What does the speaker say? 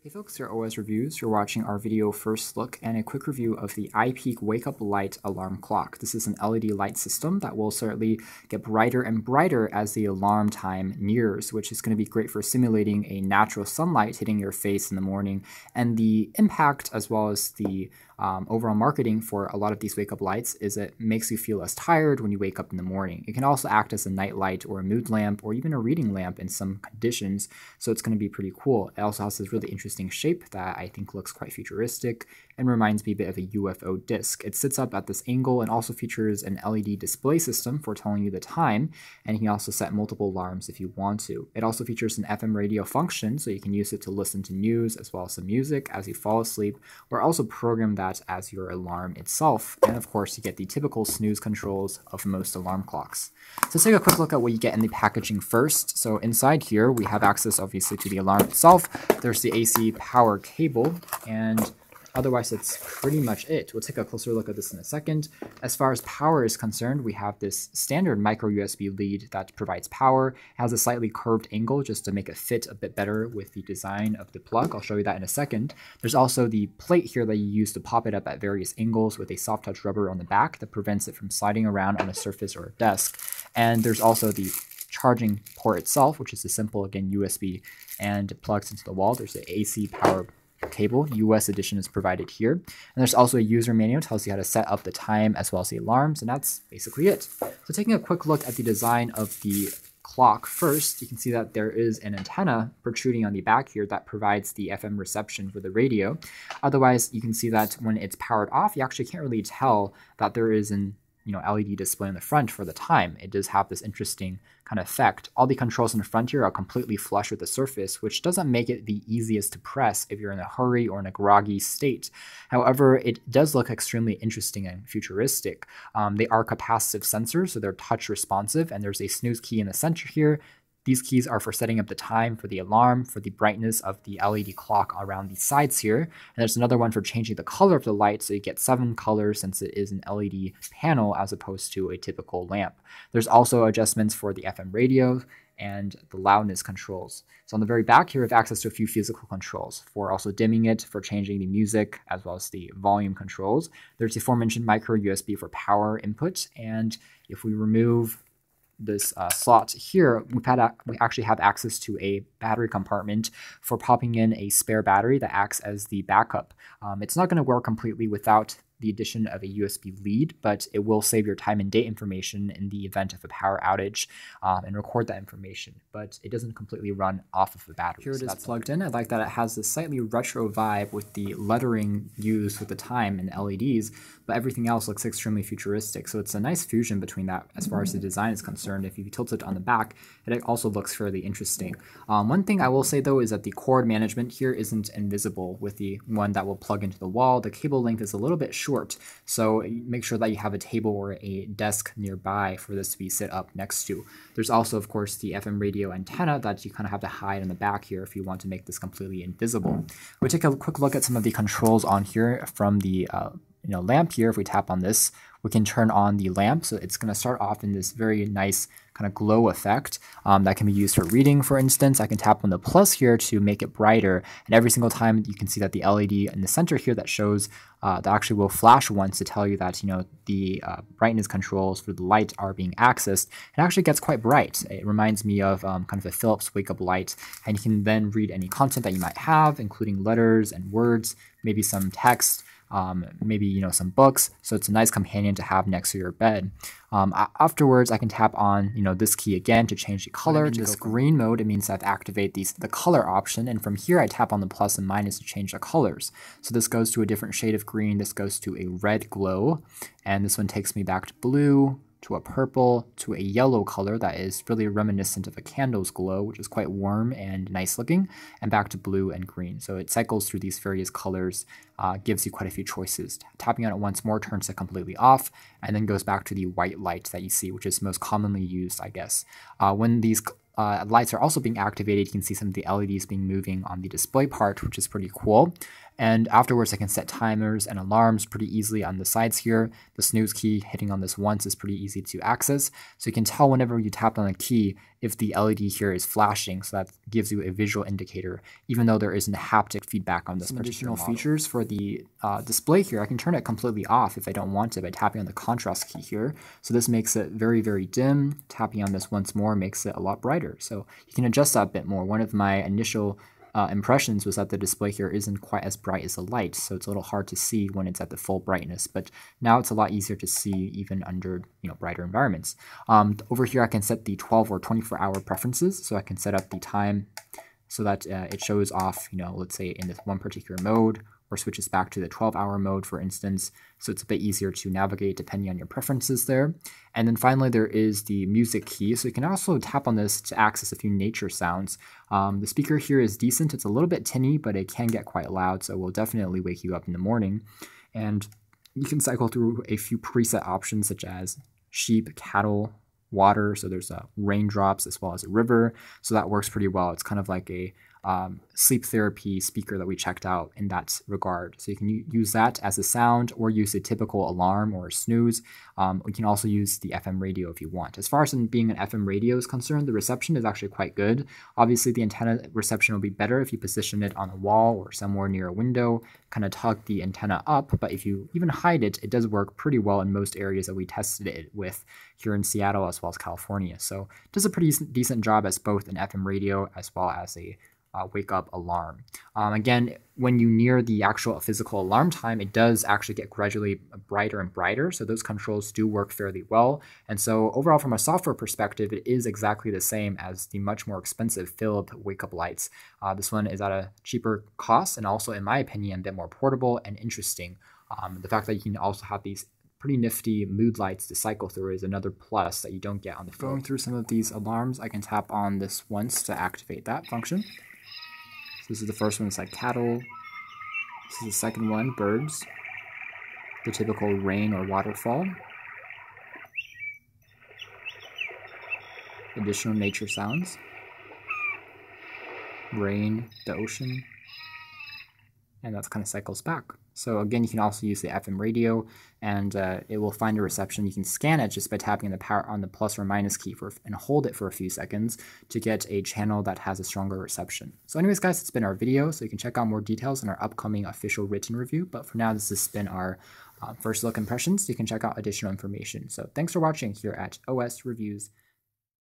Hey folks, your OS Reviews. You're watching our video first look and a quick review of the iPeak Wake Up Light alarm clock. This is an LED light system that will certainly get brighter and brighter as the alarm time nears, which is going to be great for simulating a natural sunlight hitting your face in the morning. And the impact, as well as the overall marketing for a lot of these wake up lights, is it makes you feel less tired when you wake up in the morning. It can also act as a night light or a mood lamp or even a reading lamp in some conditions, so it's going to be pretty cool. It also has this really interesting shape that I think looks quite futuristic and reminds me a bit of a UFO disc. It sits up at this angle and also features an LED display system for telling you the time, and you can also set multiple alarms if you want to. It also features an FM radio function, so you can use it to listen to news as well as some music as you fall asleep, or also program that as your alarm itself. And of course, you get the typical snooze controls of most alarm clocks. So let's take a quick look at what you get in the packaging first. So inside here, we have access obviously to the alarm itself. There's the AC power cable, and otherwise, that's pretty much it. We'll take a closer look at this in a second. As far as power is concerned, we have this standard micro USB lead that provides power. It has a slightly curved angle just to make it fit a bit better with the design of the plug. I'll show you that in a second. There's also the plate here that you use to pop it up at various angles with a soft touch rubber on the back that prevents it from sliding around on a surface or a desk. And there's also the charging port itself, which is a simple, again, USB, and it plugs into the wall. There's the AC power cable. US edition is provided here. And there's also a user manual that tells you how to set up the time as well as the alarms, and that's basically it. So taking a quick look at the design of the clock first, you can see that there is an antenna protruding on the back here that provides the FM reception for the radio. Otherwise, you can see that when it's powered off, you actually can't really tell that there is an LED display in the front for the time. It does have this interesting kind of effect. All the controls in the front here are completely flush with the surface, which doesn't make it the easiest to press if you're in a hurry or in a groggy state. However, it does look extremely interesting and futuristic. They are capacitive sensors, so they're touch responsive, and there's a snooze key in the center here. These keys are for setting up the time, for the alarm, for the brightness of the LED clock around the sides here. And there's another one for changing the color of the light, so you get 7 colors since it is an LED panel as opposed to a typical lamp. There's also adjustments for the FM radio and the loudness controls. So on the very back here, we have access to a few physical controls for also dimming it, for changing the music, as well as the volume controls. There's the aforementioned micro USB for power input, and if we remove this slot here, we actually have access to a battery compartment for popping in a spare battery that acts as the backup. It's not going to work completely without the addition of a USB lead, but it will save your time and date information in the event of a power outage and record that information, but it doesn't completely run off of the battery. Here it is plugged in. I like that it has this slightly retro vibe with the lettering used with the time and LEDs, but everything else looks extremely futuristic. So it's a nice fusion between that as far as the design is concerned. If you tilt it on the back, it also looks fairly interesting. One thing I will say though is that the cord management here isn't invisible with the one that will plug into the wall. The cable length is a little bit short, so make sure that you have a table or a desk nearby for this to be set up next to. There's also, of course, the FM radio antenna that you kind of have to hide in the back here if you want to make this completely invisible. We'll take a quick look at some of the controls on here from the lamp here. If we tap on this, we can turn on the lamp. So it's going to start off in this very nice kind of glow effect that can be used for reading, for instance. I can tap on the plus here to make it brighter. And every single time you can see that the LED in the center here that shows that actually will flash once to tell you that, the brightness controls for the light are being accessed. It actually gets quite bright. It reminds me of kind of a Philips wake up light. And you can then read any content that you might have, including letters and words, maybe some text, maybe some books. So it's a nice companion to have next to your bed. Afterwards, I can tap on this key again to change the color. To this green mode, it means I've activated the color option, and from here I tap on the plus and minus to change the colors. So this goes to a different shade of green, this goes to a red glow, and this one takes me back to blue, to a purple, to a yellow color that is really reminiscent of a candle's glow, which is quite warm and nice looking, and back to blue and green. So it cycles through these various colors, gives you quite a few choices. Tapping on it once more turns it completely off, and then goes back to the white light that you see, which is most commonly used, I guess. When these lights are also being activated, you can see some of the LEDs being moving on the display part, which is pretty cool. And afterwards, I can set timers and alarms pretty easily on the sides here. The snooze key, hitting on this once is pretty easy to access. So you can tell whenever you tap on a key if the LED here is flashing, so that gives you a visual indicator, even though there isn't haptic feedback on this particular model. Features for the display here, I can turn it completely off if I don't want it by tapping on the contrast key here. So this makes it very, very dim. Tapping on this once more makes it a lot brighter. So you can adjust that a bit more. One of my initial impressions was that the display here isn't quite as bright as the light, so it's a little hard to see when it's at the full brightness, but now it's a lot easier to see even under brighter environments. Over here I can set the 12 or 24 hour preferences, so I can set up the time so that it shows off, let's say in this one particular mode, or switches back to the 12-hour mode, for instance, so it's a bit easier to navigate depending on your preferences there. And then finally, there is the music key, so you can also tap on this to access a few nature sounds. The speaker here is decent. It's a little bit tinny, but it can get quite loud, so it will definitely wake you up in the morning. And you can cycle through a few preset options such as sheep, cattle, water, so there's raindrops as well as a river, so that works pretty well. It's kind of like a sleep therapy speaker that we checked out in that regard. So you can use that as a sound or use a typical alarm or a snooze. You can also use the FM radio if you want. As far as being an FM radio is concerned, the reception is actually quite good. Obviously, the antenna reception will be better if you position it on a wall or somewhere near a window, kind of tug the antenna up. But if you even hide it, it does work pretty well in most areas that we tested it with here in Seattle as well as California. So it does a pretty decent job as both an FM radio as well as a wake up alarm. Again, when you near the actual physical alarm time, it does actually get gradually brighter and brighter. So those controls do work fairly well. And so overall, from a software perspective, it is exactly the same as the much more expensive Philips wake up lights. This one is at a cheaper cost and also, in my opinion, a bit more portable and interesting. The fact that you can also have these pretty nifty mood lights to cycle through is another plus that you don't get on the phone. Going through some of these alarms, I can tap on this once to activate that function. So this is the first one, it's like cattle. This is the second one, birds. The typical rain or waterfall. Additional nature sounds. Rain, the ocean. And that kind of cycles back. So again, you can also use the FM radio, and it will find a reception. You can scan it just by tapping the power on the plus or minus key and hold it for a few seconds to get a channel that has a stronger reception. So anyways, guys, it's been our video. So you can check out more details in our upcoming official written review. But for now, this has been our first look impressions. You can check out additional information. So thanks for watching here at OS Reviews.